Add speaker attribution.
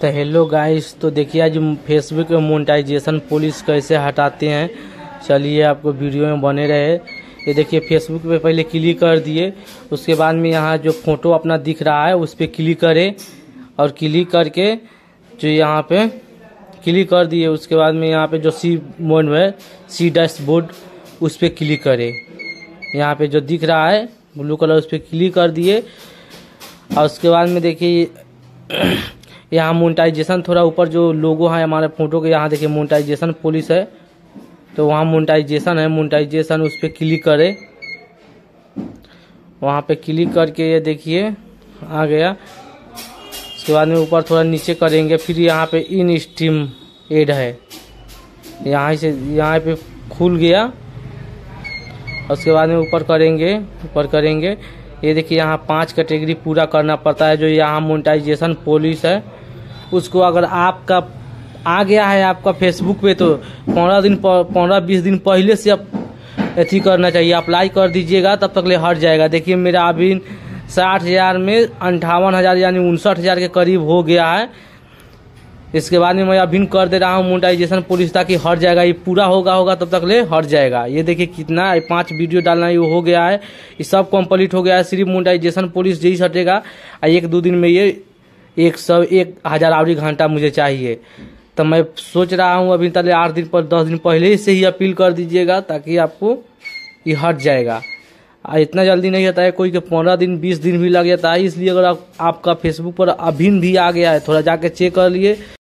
Speaker 1: तो hello guys, तो देखिए आज फेसबुक में मोनेटाइजेशन पुलिस कैसे हटाते हैं। चलिए आपको वीडियो में बने रहे। ये देखिए फेसबुक पे पहले क्लिक कर दिए, उसके बाद में यहाँ जो फोटो अपना दिख रहा है उस पर क्लिक करें और क्लिक करके जो यहाँ पे क्लिक कर दिए उसके बाद में यहाँ पे जो सी मोड में सी डैशबोर्ड उस पर क्लिक करें। यहाँ पे जो दिख रहा है ब्लू कलर उस पर क्लिक कर दिए और उसके बाद में देखिए यहाँ मोनेटाइजेशन थोड़ा ऊपर जो लोगो है हमारे फोटो के, यहाँ देखिए मोनेटाइजेशन पुलिस है, तो वहाँ मोनेटाइजेशन है, मोनेटाइजेशन उस पर क्लिक करें। वहाँ पे क्लिक करके ये देखिए आ गया। उसके बाद में ऊपर थोड़ा नीचे करेंगे, फिर यहाँ पे इन स्ट्रीम एड है, यहाँ से यहाँ पे खुल गया। उसके बाद में ऊपर करेंगे ये देखिए यहाँ 5 कैटेगरी पूरा करना पड़ता है। जो यहाँ मोनेटाइजेशन पुलिस है उसको अगर आपका आ गया है आपका फेसबुक पे तो 15-20 दिन पहले से आप अथी करना चाहिए, अप्लाई कर दीजिएगा, तब तक ले हट जाएगा। देखिए मेरा अभी 60,000 में 58,000 यानी 59,000 के करीब हो गया है। इसके बाद में मैं अभी कर दे रहा हूँ मोनेटाइजेशन पुलिस ताकि हट जाएगा। ये पूरा होगा तब तक ले हट जाएगा। ये देखिए कितना 5 वीडियो डालना ये हो गया है, ये सब कंप्लीट हो गया है। सिर्फ मोनेटाइजेशन पुलिस जैसे हटेगा 1-2 दिन में ये 1,000 आवरी घंटा मुझे चाहिए। तो मैं सोच रहा हूँ अभी तक 10 दिन पहले से ही अपील कर दीजिएगा ताकि आपको ये हट जाएगा। इतना जल्दी नहीं होता है, कोई के 15 दिन 20 दिन भी लग जाता है। इसलिए अगर आपका फेसबुक पर अभी भी आ गया है थोड़ा जाके चेक कर लिए।